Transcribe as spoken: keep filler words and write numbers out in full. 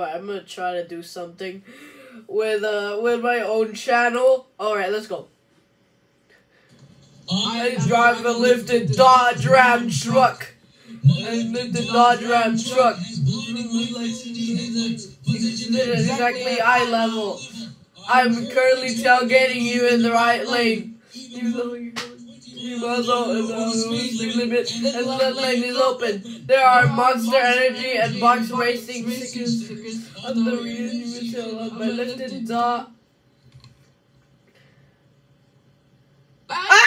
Alright, I'm gonna try to do something with uh with my own channel. Alright, let's go. I drive a lifted Dodge Ram truck. I lifted Dodge Ram truck. Exactly eye level. I'm currently tailgating you in the right lane. Even though you muzzle and the speed limit and the left lane is open. There are Monster Energy and Box Racing stickers on the rear tail of my lifted dot.